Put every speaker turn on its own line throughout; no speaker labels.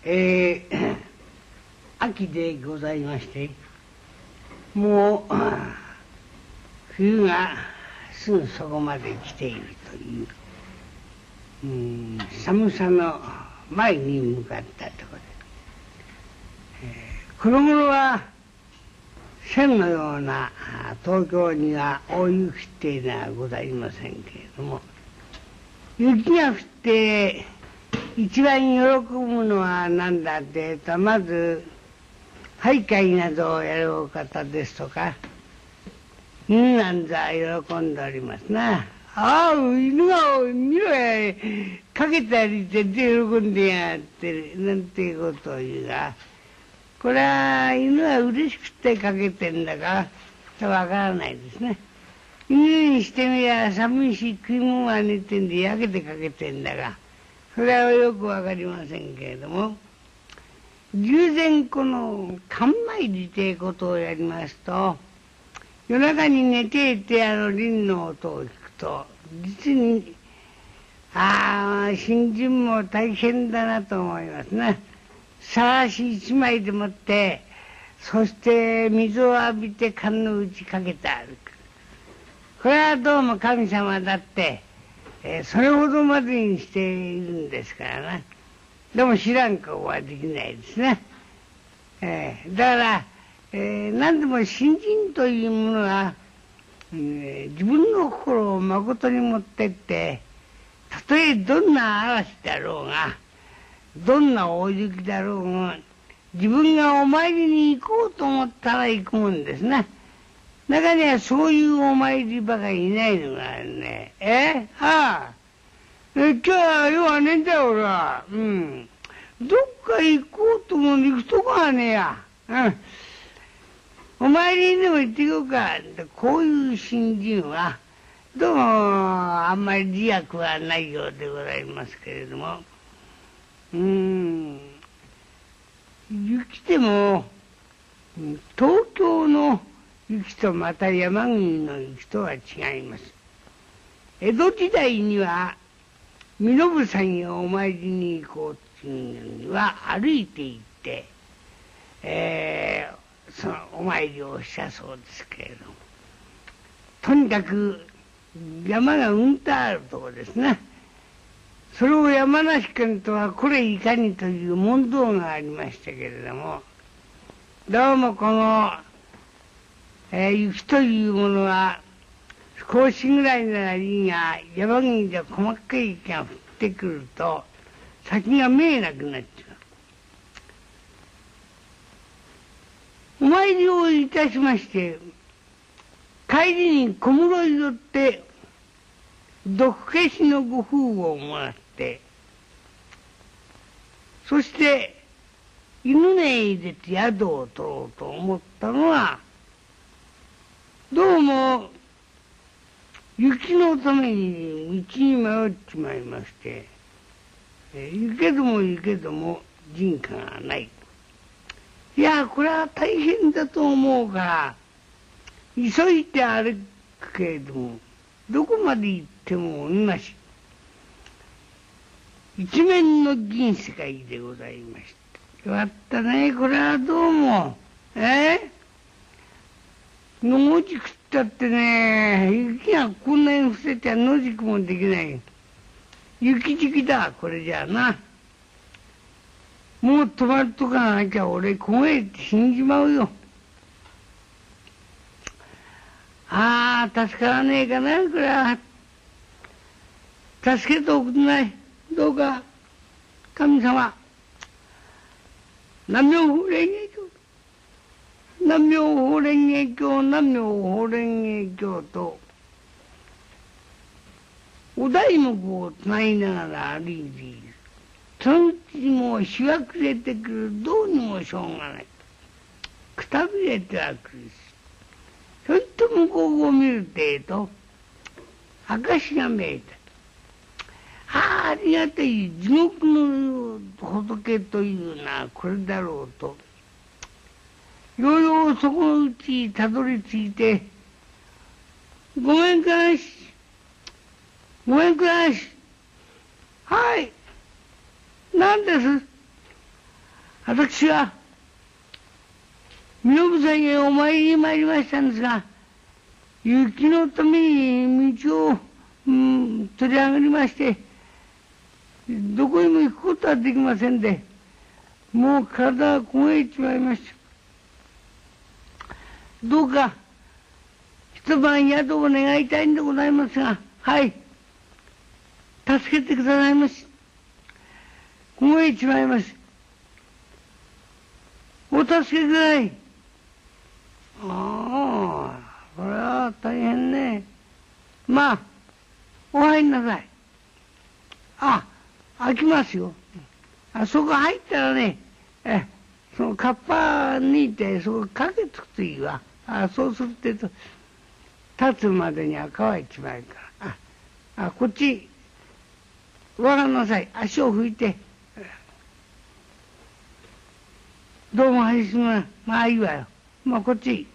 秋でございまして、もう冬がすぐそこまで来ているという、寒さの前に向かったところで、この頃は線のような東京には大雪っていうのはございませんけれども、雪が降って一番喜ぶのは何だっていうと、まず俳諧などをやるお方ですとか、犬なんざ喜んでおりますな。ああ、犬が見ろや、かけたりして喜んでやってるなんていうことを言うが、これは犬は嬉しくてかけてんだかわからないですね。犬にしてみりゃ寒いし食い物が寝てんで焼けてかけてんだが、それはよくわかりませんけれども、従前この寒参りということをやりますと、夜中に寝ていて輪の音を聞くと、実に新人も大変だなと思いますね。さらし一枚でもって、そして水を浴びて缶の内かけて歩く。これはどうも神様だって、それほどまでにしているんですからな。でも知らん顔はできないですね。だから、何でも新人というものは、自分の心をまことに持ってって、たとえどんな嵐だろうが、どんな大雪だろうが、自分がお参りに行こうと思ったら行くもんですね。中にはそういうお参りばかりいないのがね。今日はよはねえんだよ、俺は。どっか行こうとも行くとこはねえや。お参りにでも行っていこうか。こういう新人は、どうもあんまり自悪はないようでございますけれども、雪でも、東京の雪とまた山国の雪とは違います。江戸時代には、身延山へお参りに行こうっていうのには歩いて行って、そのお参りをしたそうですけれども、とにかく山がうんとあるところですね。それを山梨県とはこれいかにという問答がありましたけれども、どうもこの、雪というものは少しぐらいならいいが、山国で細かい雪が降ってくると先が見えなくなっちゃう。お参りをいたしまして、帰りに小室に乗って毒消しのご封をもらって、そして犬寝へ入れて宿を取ろうと思ったのは、どうも雪のために道に迷っちまいまして、行けども行けども人家がない。いや、これは大変だと思うから、急いで歩くけれども、どこまで行っても同じ。一面の銀世界でございました。よかったね、これはどうも。野宿ったってね、雪がこんなに降せては野宿もできない。雪敷きだ、これじゃあな。もう止まっとかなきゃ俺凍えて死んじまうよ。助からねえかな、これは。助けておくんない。どうか、神様。南無法蓮華経。南無法蓮華経、南無法蓮華経と、お題目をつないながら歩いている。そのうちにもう日は暮れてくる。どうにもしょうがない。くたびれてはくるし。それと向こうを見るてと、証が見えた。ありがたい地獄の仏というのはこれだろうと、ようようそこのうちにたどり着いて、ごめんくだし、ごめんくだし、はい、何です。 私は、身延山へお参りに参りましたんですが、雪のために道を、取り上がりまして、どこにも行くことはできませんで、もう体が凍えちまいました。どうか、一晩宿を願いたいんでございますが、はい、助けてくださいまし。凍えちまいます。お助けください。ああ、これは大変ね。まあ、お入りなさい。開きますよ。そこ入ったらね、そのカッパ抜いて、そこかけとくといいわ。そうするってと、立つまでには乾いちまうから。こっち、わらんなさい。足を拭いて。どうもはいすまん。まあいいわよ。まあこっち。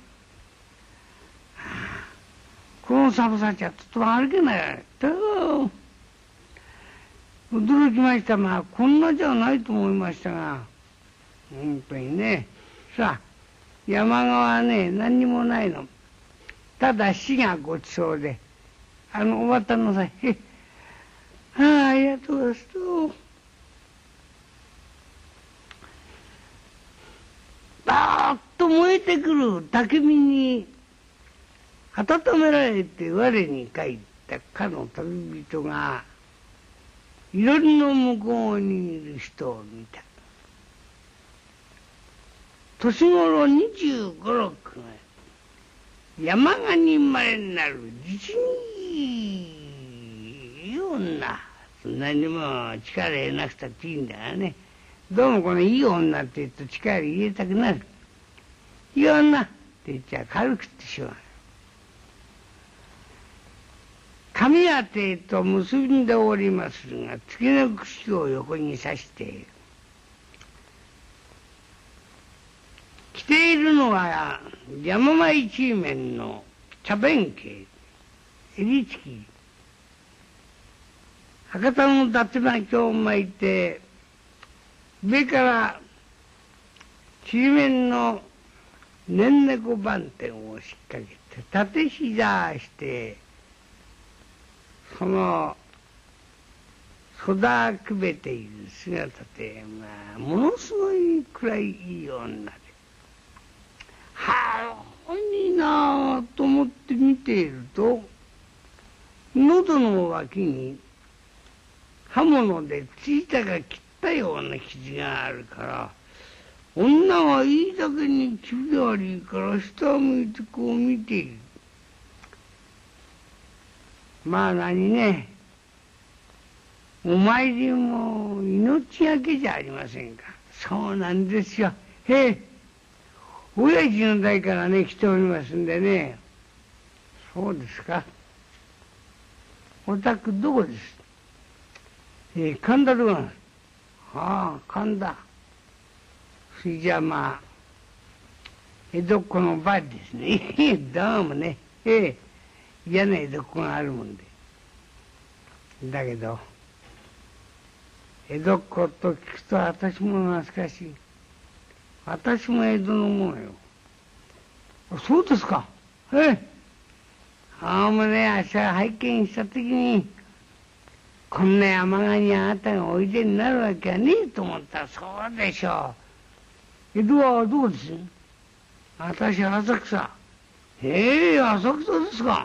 この寒さじゃちょっと歩けないよ。驚きました。まあこんなじゃないと思いましたが、本当にね。さあ、山側はね、何にもないの。ただ死がごちそうで、お渡んなさい。ありがとうございます。バーッと燃えてくる焚き火に温められて我に返ったかの旅人が、いろりの向こうにいる人を見た。年頃25、6が山鹿に生まれになる実にいい女。そんなにも力入れなくたっていいんだがね。どうもこのいい女って言うと力入れたくなる。いい女って言っちゃ軽くってしまう。髪当てと結んでおりますが、月の串を横に刺して着ているのは山前一面の茶弁慶、襟付き、博多の伊達巻きを巻いて、上からちりめんのねんねこ番点を引っ掛けて、縦膝して、その育くべている姿で、まあ、ものすごいくらいいい女で、いいなあと思って見ていると、喉の脇に刃物でついたか切ったような傷があるから、女はいいだけに気味悪いから下を向いてこう見ている。まあ何ね、お参りも命がけじゃありませんか。そうなんですよ。親父の代からね来ておりますんでね。そうですか。お宅どこです？神田でございます。神田。それじゃあまあ江戸っ子の場ですね。どうもね。嫌な江戸っ子があるもんで。だけど江戸っ子と聞くと私も懐かしい。私も江戸のものよ。そうですか。もうね、明日拝見した時に、こんな山鹿にあなたがおいでになるわけはねえと思ったら、そうでしょう。江戸はどうです？私は浅草。浅草ですか。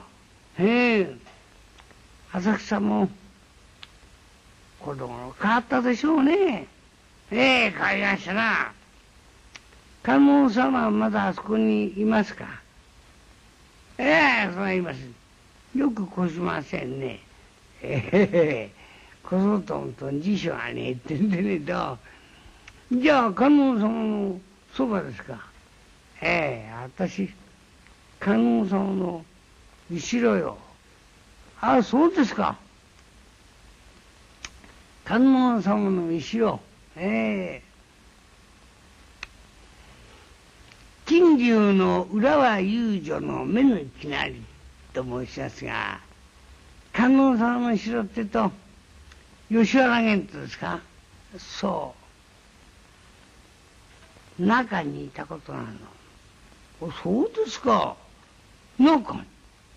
浅草も子供の変わったでしょうね。変わりましたな。観音様はまだあそこにいますか？そらいます。よく越しませんね。越そうと思うと辞書はねえってんでねえと。じゃあ観音様のそばですか？私観音様の後ろよ。そうですか。観音様の後ろ。金龍の浦和遊女の目のきなりと申しますが、観音様の後ろってと吉原源ですか？そ中にいたことがあるの。そうですか。中に。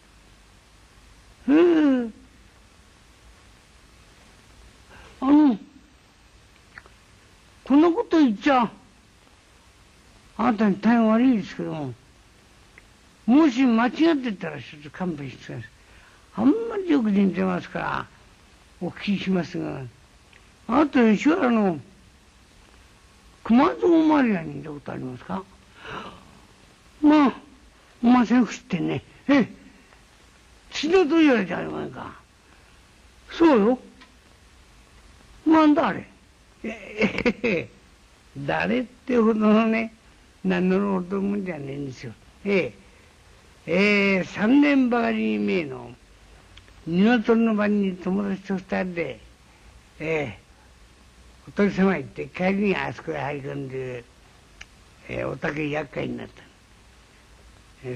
こんなこと言っちゃ、あなたに大変悪いですけども、もし間違ってたらちょっと勘弁してください。あんまりよく似てますから、お聞きしますが、あなた吉原の熊蔵マリアにいたことありますか？まあ、お前さんよく知ってんね。血のと言われてありませんか。そうよ。なんだあれ。誰ってほどのね、名乗るほどもんじゃねえんですよ。3年ばかり前の鶏の晩に友達と二人で、お父様行って帰りにあそこへ入り込んで、お酒厄介になった。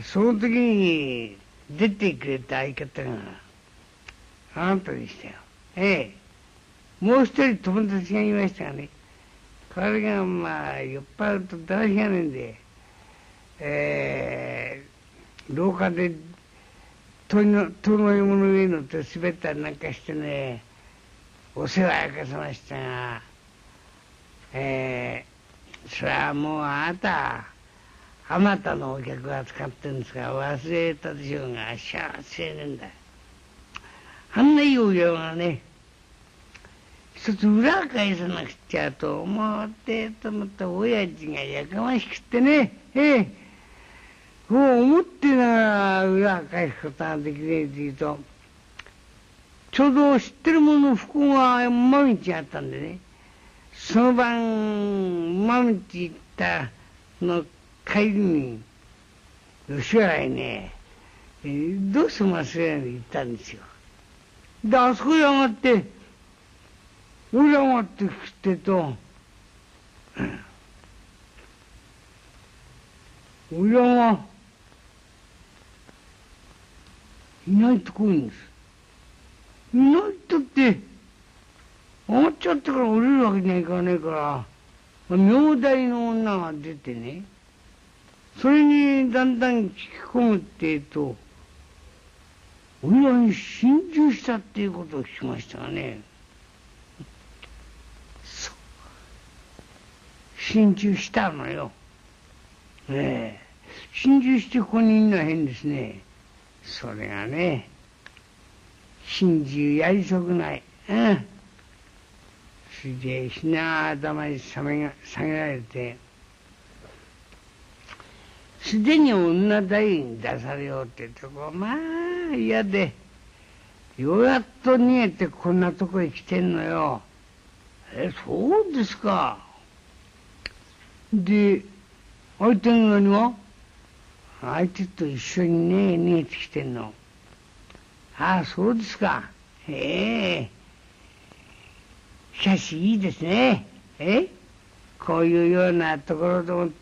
その時に出てくれた相方があなたでしたよ。もう一人友達がいましたがね、これがまあ酔っ払うとだらしがねえんで、廊下で戸の芋の上に乗って滑ったりなんかしてね、お世話焼かせましたが、それはもうあなた、あまたのお客が使ってるんですが忘れたでしょうが、しゃあせえねえんだ。あんないいお客がね、一つ裏返さなくちゃと思ってと思った親父がやかましくってね、こう思ってながら裏返すことができねえというと、ちょうど知ってる者の不幸が馬道があったんでね、その晩馬道行ったの帰りに吉原へね、どうしても忘れないで行ったんですよ。であそこへ上がって俺上がってきてと、親がいないとこいんです。いないとって上がっちゃってから降りるわけにはいかねえから、名代の女が出てね、それにだんだん聞き込むってえと、俺らに心中したっていうことを聞きましたがね。心中したのよ。心中してここにいるのは変ですね。それがね、心中やり損ない。それでひな頭に下げられて、すでに女代に出されようってとこ、まあ嫌で、ようやっと逃げてこんなとこへ来てんのよ。そうですか。で、相手の何は？相手と一緒にね、逃げてきてんの。ああ、そうですか。しかしいいですね。こういうようなところと思って、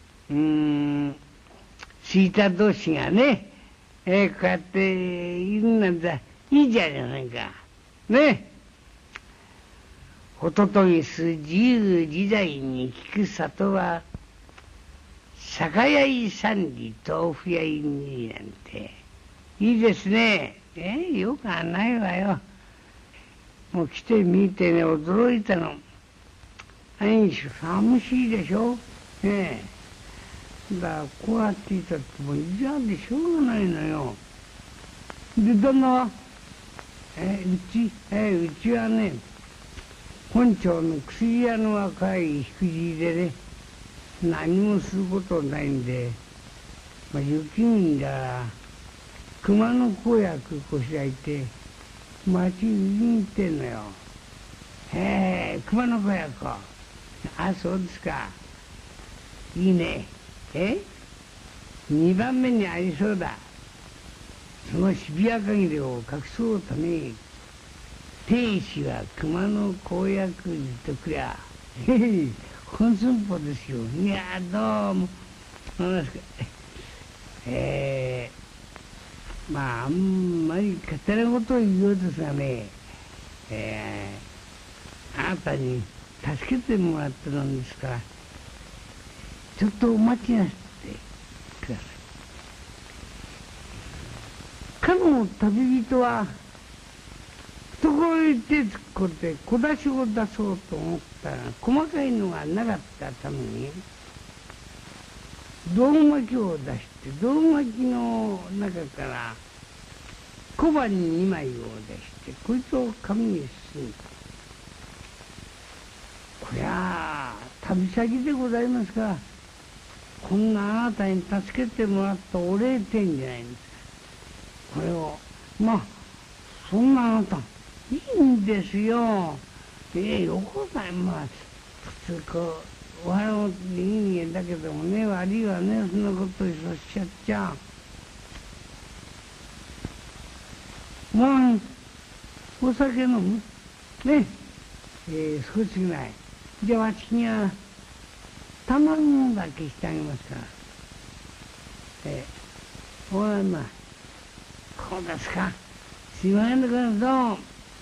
シータ同士がね、こうやっているなんていいじゃありませんか。ね。ホトトギス自由自在に聞く里は、酒屋い三里豆腐屋い二里なんて、いいですね。よくはないわよ。もう来てみてね、驚いたの。何しろ寂しいでしょ。だからこうやっていたってもう嫌でしょうがないのよ。で、旦那はうちはね、本町の薬屋の若いひくじでね、何もすることないんで、雪国だから熊の子役こしらえて町に行ってんのよ。熊の子役か。あ、そうですか。いいね。2番目にありそうだ。その渋谷限りを隠そうとね、亭主は熊の公約にとくりゃ、本寸法ですよ。いやどうも。あんまり勝手なことを言うようですがね、あなたに助けてもらってるんですから、 ちょっとお待ちなさってください。かの旅人は懐へ手突っ込んで小出しを出そうと思ったら細かいのがなかったために胴巻きを出して胴巻きの中から小判2枚を出してこいつを紙に包んだ。こりゃあ旅先でございますからこんなあなたに助けてもらったお礼点じゃないんですか。これをまあそんなあなたいいんですよ。よこさんまあ普通こうお腹でいい人間だけどもね悪いわねそんなことをおっしゃっちゃ。まあお酒飲むね少しぐらいじゃあ私には卵だけしてあげますから。おいまあこうですかすいませんだからどう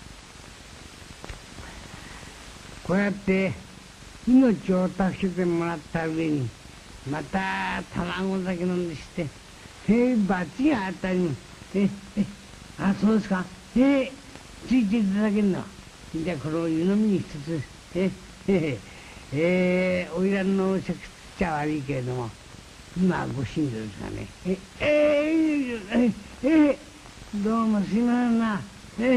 こうやって命を助けてもらった上にまた卵だけ飲んでして罰が当たりあそうですかついていただけるのじゃあこれを湯飲みに一つおいらの食っちゃ悪いけれども今ご親族ですがねどうもすいませんな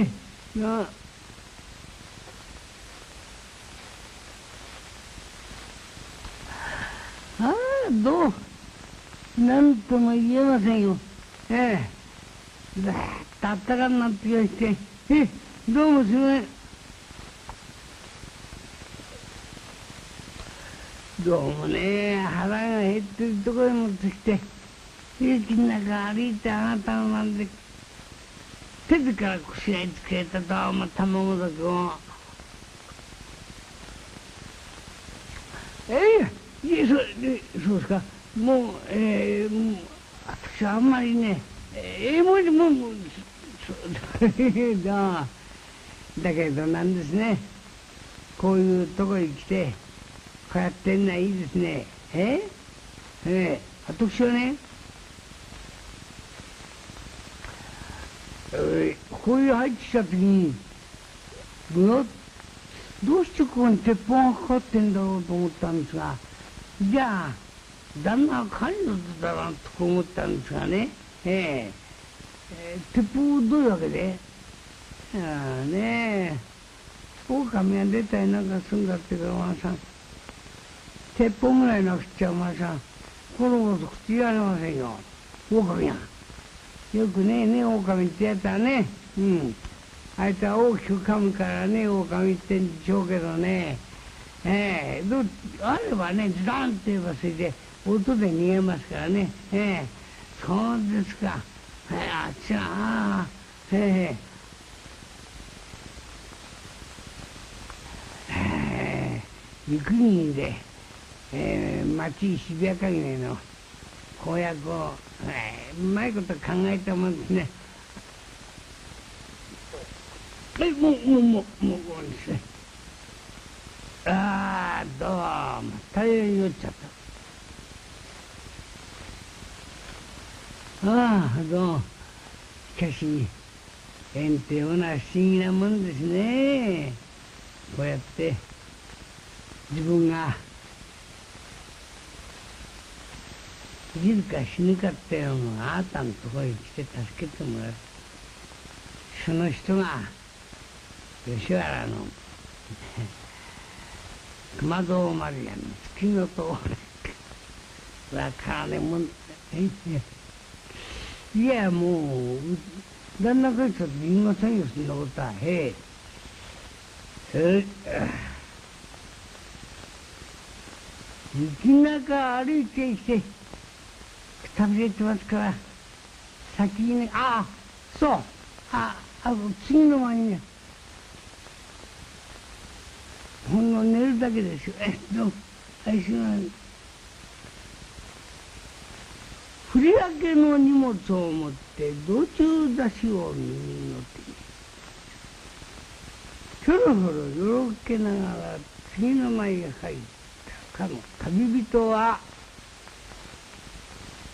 どうなんとも言えませんよだーっとあったかになってきましてどうもすいませんどうもね腹が減ってるところへ持ってきて駅の中歩いてあなたのなんで手でから腰がつけたとはま卵だけをそうですかもう私はあんまりねもうだけどなんですねこういうとこへ来てこうやってんのはいいですね私はねこういう入ってきた時にどうしてここに鉄砲がかかってんだろうと思ったんですがじゃあ旦那は狩人だなと思ったんですがね鉄砲どういうわけで狼が出たりなんかするんだってからお前さん鉄砲ぐらいなくっちゃお前さんこのこと口言われませんよ狼がよくね狼ってやつはねあいつは大きく噛むからね狼ってんでしょうけどねあればねズダンって言えばそれで音で逃げますからねそうですかあっちは行くにで町渋谷限りの公約をうまいこと考えたもんですねもうですねどうも大変酔っちゃったどうもしかし縁っていうのは不思議なもんですねこうやって自分が生きるか死ぬかっていうのがあなたのところに来て助けてもらうその人が吉原の熊蔵丸屋の月のとわからねえもんいやもう旦那こいつは言いませんよそんなことは雪の中歩いてきてくたびれてますから先にねそう次の間にねほんの寝るだけですよどうも振り分けの荷物を持って道中出しを右に乗ってひょろひょろよろけながら次の間へ入ったかの旅人は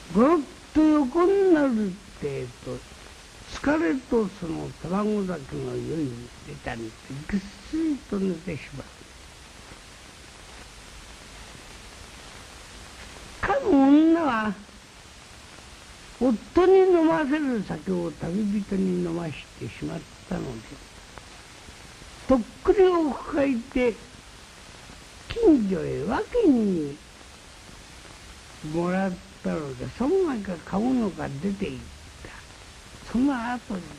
ごろっと横になるって疲れとその卵酒の酔いに出たんでぐっすりと寝てしまう。かの女は夫に飲ませる酒を旅人に飲ましてしまったので、とっくりを抱えて近所へ分けにもらったので、その中買うのが出ていった。その後に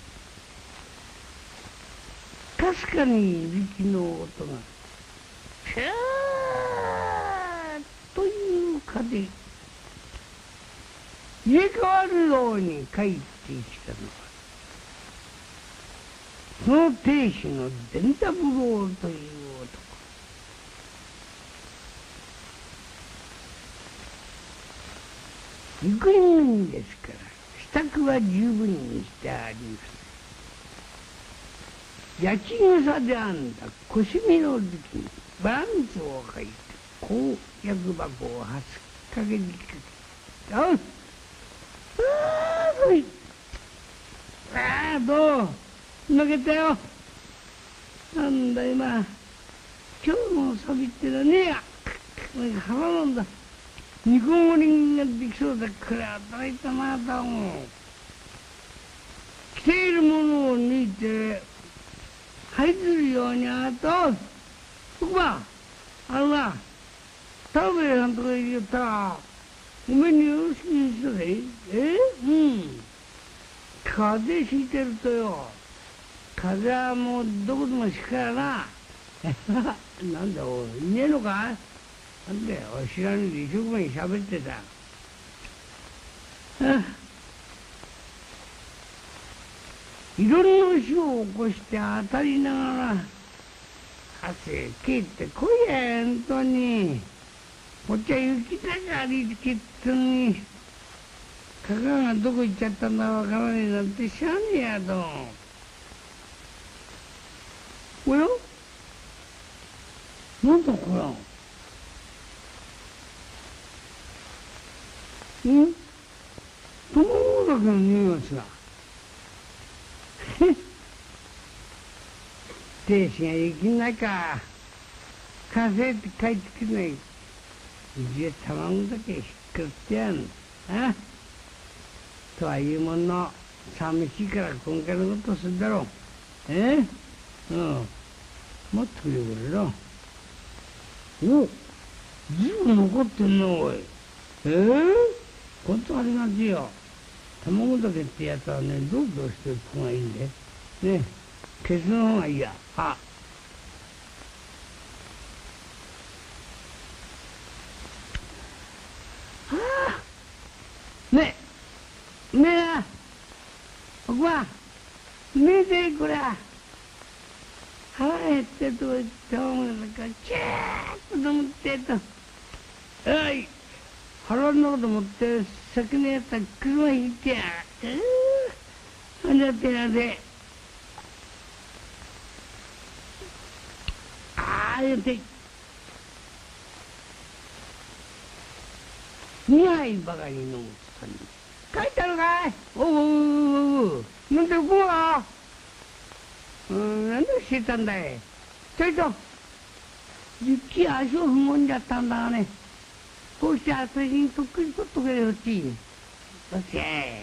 かすかにいびきの音がシューッというかで入れ替わるように帰ってきたのは、その亭主の伝三郎という男。行く人ですから支度は十分にしてあります。焼き草で編んだ腰身の時にバランスを履いてこう薬箱をはすっかけにかけて、あっああ、どう負けたよ。なんだ今今日のサビってのはねえや。腹なんだ。煮こごりができそうだから働いたなと思う。着ているものを抜いて這いずるように僕はな田辺さんとか言ったらおめえによろしくにしとけ。風邪ひいてるとよ、風邪はもうどこでもひくからな。なんだおい、いねえのか。なんだよ知らねえで一生懸命喋ってた。いろんな死を起こして当たりながら汗けってこいや、本当に。こっちは雪だか歩いてけってのに、かかがどこ行っちゃったんだわからねえなんてしゃあねえやと。おや、なんだこれは。卵だけの匂いがすな。亭主が雪の中稼いで帰ってくるのに、うちは卵だけひっくってやん。とはいうもの寂しいから今回のことするだろう。もっとくれこれな。お、ずいぶん残ってんなおい。ほんとありがちよ。卵だけってやつはね、どうしてここがいいんでね、消すの方がいいや。ねえな、僕は見てこりゃ腹減ってと言って思うからキューッと飲むってと、腹の中でもって先のやつは車引いてやんだってやで、やって2杯ばかり飲むとに帰ったのかい。飲んでこうが何をしてたんだい。ちょいと雪足を踏もんじゃったんだがね、こうして朝にとっくりとっとけよっち。どうせ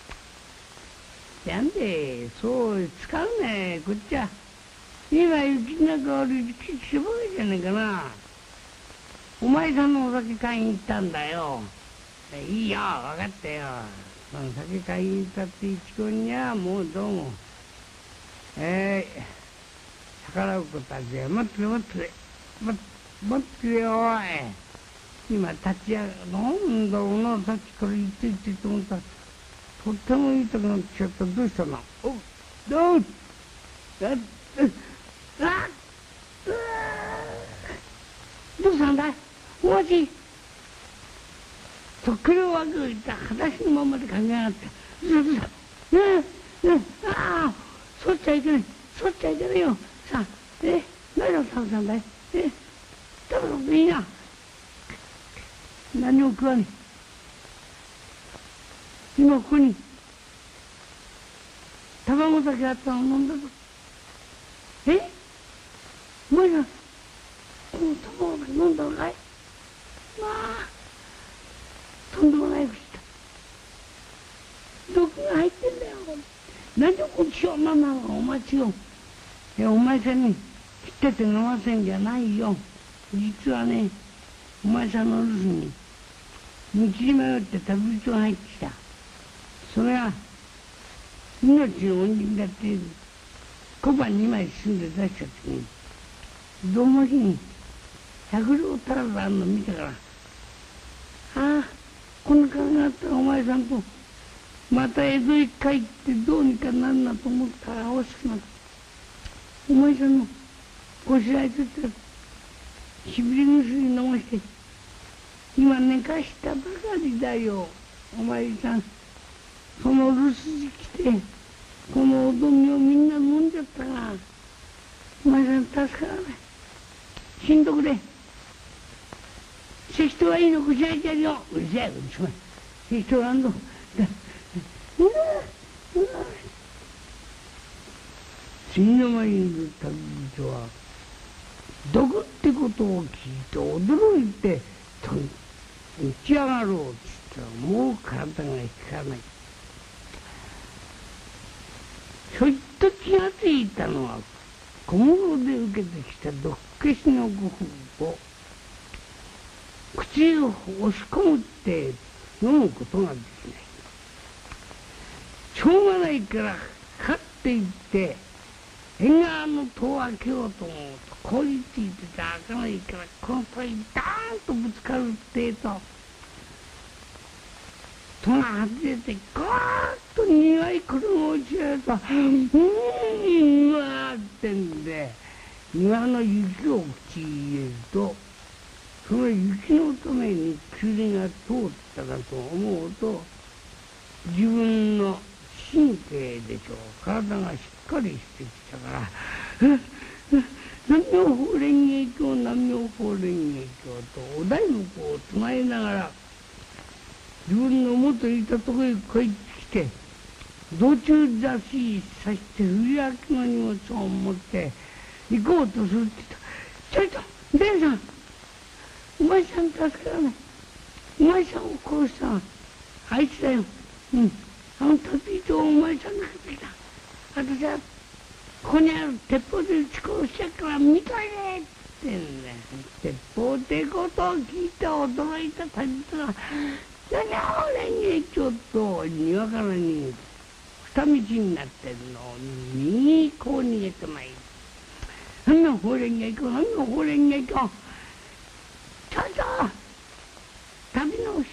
なんでそう使うね。こっちは今雪の中歩いてしばらじゃねえかな。お前さんのお酒買いに行ったんだよ。いいよ、分かったよ。酒買いに行ったって一向にはもうどうも逆らうことはぜ。待ってよおい。今立ち上がる。なんだろうな、さっきから言ってと思ったらとってもいいとこなってきちゃった。どうしたの。どうしたんだいお待ち。とっくりを分けおいた裸足のままで考えやがって。そっちゃいけない、そっちゃいけないよ。さあ何を食べたんだい。食べたっていいな。何も食わね今ここに卵だけあったの飲んだぞ。お前さん、この卵だけ飲んだのかい？まあ、とんでもない口だ。毒が入ってんだよ。何でこっちを飲んだのか、お待ちよ。お前さんに切ってて飲ませんじゃないよ。実はね、お前さんの留守に道に迷って旅人が入ってきた。それは命の恩人だって小判2枚包んで出した時にどの日に100両足らずあるの見たから、ああ、この金があったらお前さんとまた江戸へ帰ってどうにかなるなと思ったら惜しくなった。お前さんのごしらえとってしびれ薬飲まして今寝かしたばかりだよ。お前さん、その留守時来てこのおどみをみんな飲んじゃったが、お前さん助からない。死んどくれ。関戸はいいのこしらえてやるよ。うるさい、うるさい。関戸はんの次の間にいる旅人は毒ってことを聞いて驚いて打ち上がろうって言ったらもう体が引かない。ひょいっと気がついたのは小室で受けてきた毒消しのご風を口を押し込むって飲むことができない。しょうがないからかっていって縁側の戸を開けようと思うと凍りついてて開かないからこの戸にダーンとぶつかるってえと戸が外れてゴーッと苦い衣が落ちられた。うわーってんで庭の雪を口に入れるとその雪のために霧が通ったかと思うと自分の神経でしょう。体がしっかりしてきたから南無法蓮華経南無法蓮華経とお題目を唱えながら自分の元いたところへ帰ってきて道中座しさして振り分けの荷物を持って行こうとするって言った。ちょいと伝さん、お前さん助からない。お前さんを殺したのはあいつだよ。あの旅人をお前さんが食ってきた。私はここにある鉄砲で撃ち殺しちゃうから見といでってんだよ。鉄砲ってことを聞いて驚いた旅人が何を俺にちょっと庭からに二道になってるのを右にこう逃げてまいる。何の法蓮華経何の法蓮華経ちょっと旅の人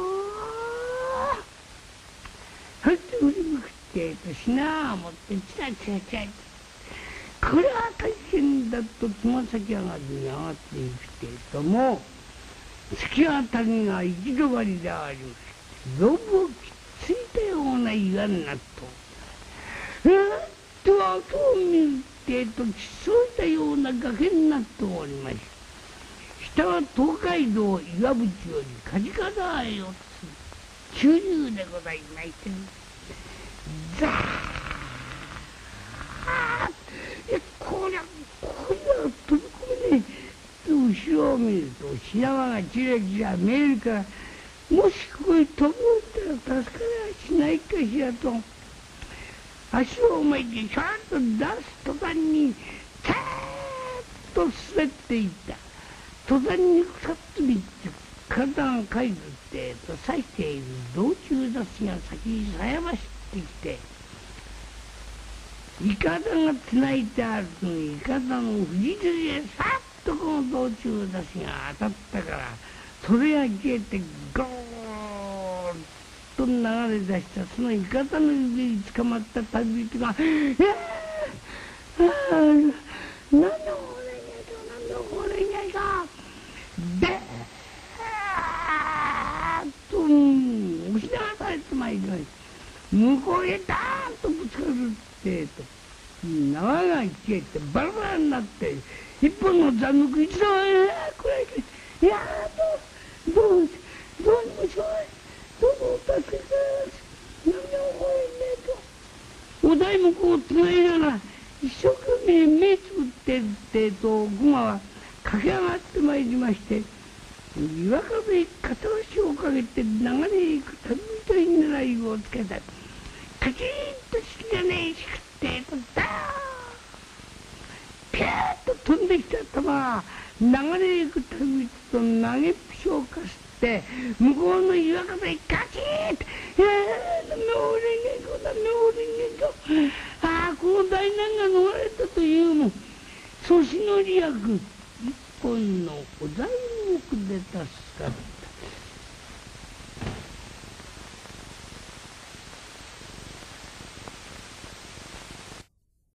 そして振り向くって品を持ってチラチラチラこれは大変だとつま先上がりに上がっていくけれども突き当たりが行き止まりでありましてロブをきっついたような岩になっと後を見るってきそいたような崖になっておりまして下は東海道岩淵より梶川へ4つ中流でございましてザーッこりゃ飛び込めねえ。後ろを見ると品川がチラチラ見えるからもしここへ飛び降りたら助かりはしないかしらと足を巻いてちゃんと出す途端にキャーッと滑っていった。途端にさっと見て体がかいずって刺している道中雑誌が先にさやましてきていかだがつないであるのにいかだの藤筋へさっとこの道中雑誌が当たったからそれが消えてゴーッと流れ出したそのいかだの指に捕まった旅人が「何の俺がでーっと押し流されてまいりました。向こうへダーンとぶつかるってと縄が消えてバラバラになって一本の残木一度これいやどうにもしょうがないどうぞお助けください。 何も覚えねえと。お題目をつないだら一生懸命目つぶってるってと熊は駆け上がってまいりまして、岩壁片足をかけて流れ行く旅人に狙いをつけた。カチンと式がねえしくってとダーンピャーッと飛んできた球が流れ行く旅人と投げっぷしをかすって向こうの岩壁にガチンと「いやー俺ねえ子だ俺ねえ子」ああこの大難が逃れたというも粗品利役一本のお題目で助かる。